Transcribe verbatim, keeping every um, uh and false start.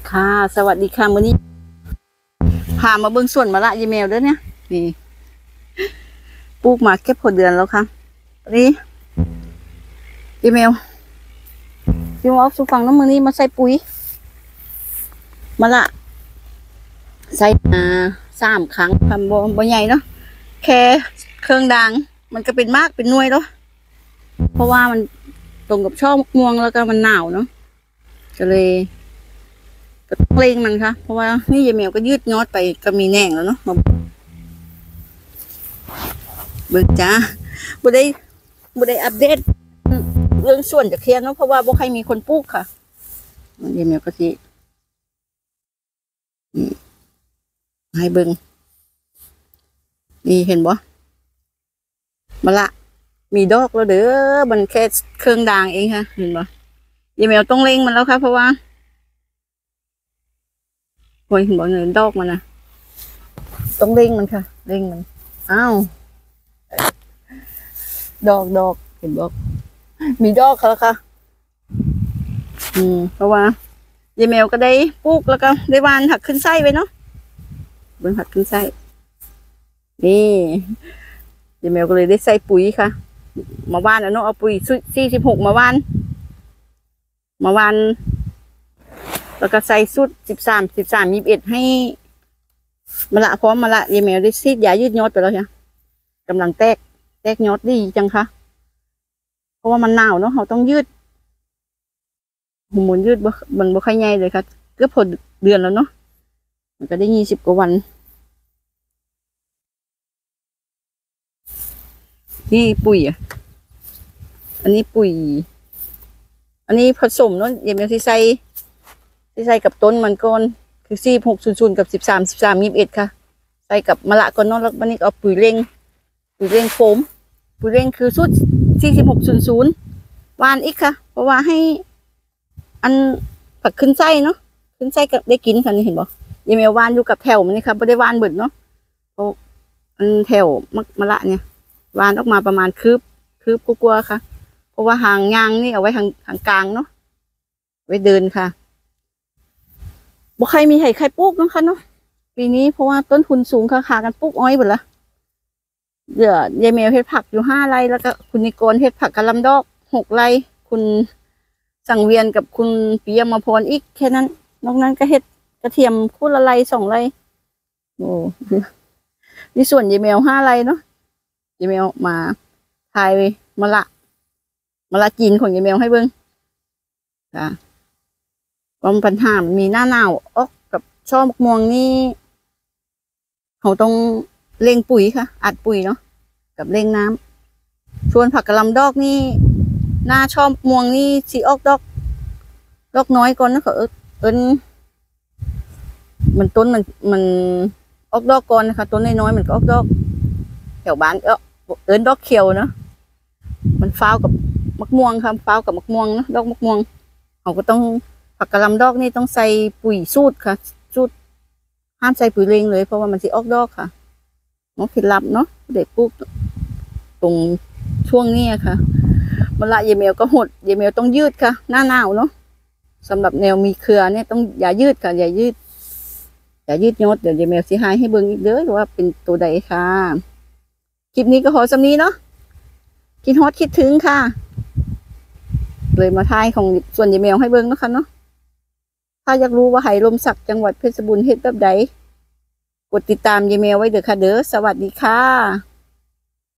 ค่ะสวัสดีค่ะมื้อนี้พามาเบิ่งสวนมะละยีเมลเด้อเนี่ยนี่ปลูกมาเก็บผลเดือนแล้วค่ะนี่ยีเมลยีเมลสู่ฝั่งน้ำมือนี้มาใส่ปุ๋ยมะละใส่มาสามครั้งทำบ่บ่ใหญ่เนาะแค่เครื่องดังมันก็เป็นมากเป็นหน่วยแล้วเพราะว่ามันตรงกับช่อมะม่วงแล้วก็มันหนาวเนาะก็เลยก็ต้องเร่งมันค่ะเพราะว่านี่ยายแมวก็ยืดยอดไปก็มีแหน่งแล้วเนาะมาเบิกจ้าบุได้บุได้อัปเดตเรื่องส่วนจากเทียนเนาะเพราะว่าบ่ใครมีคนปลูกค่ะยายแมวก็สิให้เบิ่งนี่เห็นบ่มะละมีดอกแล้วเด้อมันแค่เครื่องด่างเองค่ะเห็นบ่ยายแมวต้องเร่งมันแล้วค่ะเพราะว่าโอ้ยเห็นบ่เงินดอกมันนะต้องเร่งมันค่ะเร่งมันอ้าวดอกดอกเห็นบอกมีดอกแล้วค่ะอืมเพราะว่ายายแมวก็ได้ปลูกแล้วก็ได้วานหักขึ้นไส้ไว้เนาะเบิ่งหักขึ้นไส้นี่ยายแมวก็เลยได้ใส่ปุ๋ยค่ะมาว่านแล้วเนาะเอาปุ๋ยสี่สิบหกมาว่านมาว่านแล้วก็ใส่สุดสิบสามสิบสามยี่สิบเอ็ดให้มะละพร้อมมะละยายแมวได้ซีดยายืดยอดไปแล้วค่ะกำลังแตกแตกยอดดีจังค่ะเพราะว่ามันหนาวเนาะเราต้องยืดหัวหมุนยืดมันบ่ค่อยใหญ่เลยค่ะเกือบพอเดือนแล้วเนาะมันก็ได้ยี่สิบกว่าวันนี่ปุ๋ยอ่ะอันนี้ปุ๋ยอันนี้ผสมเนาะยายแมวที่ใส่ที่ใส่กับต้นมันก่อนคือสี่หกศูนย์ศูนย์กับสิบสามสิบสามยี่สิบเอ็ดค่ะใส่กับมะละก่อนเนาะแล้ววันนี้เอาปุ๋ยเร่งปุ๋ยเร่งโฟมปุ๋ยเร่งคือสุดสี่สิบหกศูนย์ศูนย์วานอีกค่ะเพราะว่าให้อันผักขึ้นไส้เนาะขึ้นไส้ก็ได้กินค่ะนี่เห็นบ่ยายแมววานอยู่กับแถวมันนี่ค่ะไม่ได้วานเบิดเนาะเพราะอันแถวมะมะละเนี่ยวานออกมาประมาณคืบคืบกลัวๆค่ะเพราะว่าหางยางนี่เอาไว้ทางทางกลางเนาะไว้เดินค่ะบ่ใครมีไห่ใครปลูกนะคะเนาะปีนี้เพราะว่าต้นทุนสูงค่ะขากันปลูกอ้อยหมดละเดี๋ยวยายแมวเฮ็ดผักอยู่ห้าไร่แล้วก็คุณนิกรเฮ็ดผักกะหล่ำดอกหกไร่คุณสังเวียนกับคุณปิยมพรอีกแค่นั้นนอกนั้นก็เฮ็ดกระเทียมคู่ละไร่สองไร่โอ้นี่ส่วนยายแมวห้าไร่เนาะยายแมวมาถ่ายมะละมะละจีนของยายแมวให้เบิ่งค่ะความปัญหามีหน้าหนาวออกกับช่อมะม่วงนี่เขาต้องเร่งปุ๋ยค่ะอัดปุ๋ยเนาะกับเร่งน้ำส่วนผักกะหล่ำดอกนี่หน้าช่อมะม่วงนี่สีออกดอกดอกน้อยก่อนนะเขาเอิ้นมันต้นมันมันออกดอกก่อนนะคะต้นน้อยๆมันก็ออกดอกแถวบ้านเออเอิ้นดอกเขียวเนาะมันฟ้าวกับมะม่วงค่ะฟ้าวกับมะม่วงนะดอกมะม่วงเขาก็ต้องผักกะหล่ำดอกนี่ต้องใส่ปุ๋ยสูตรค่ะสูตรห้ามใส่ปุ๋ยเร่งเลยเพราะว่ามันสิออกดอกค่ะน้องผิดลับเนาะเด็กปลูกตรงช่วงนี้ค่ะมะละยายแมวก็หดยายแมวต้องยืดค่ะหน้าหนาวเนาะสำหรับแนวมีเครือเนี่ยต้องอย่ายืดค่ะอย่ายืดอย่ายืดยอดเดี๋ยวยายแมวสิหายให้เบิ่งอีกเด้อว่าเป็นตัวใดค่ะคลิปนี้ก็ขอสำนี้เนาะคิดฮอตคิดถึงค่ะเลยมาทายของส่วนยายแมวให้เบิ่งนะคะเนาะถ้าอยากรู้ว่าไหลมศักดิ์จังหวัดเพชรบูรณ์เฮ็ดแบบใดกดติดตามยายแมวไว้เด้อค่ะเด้อสวัสดีค่ะ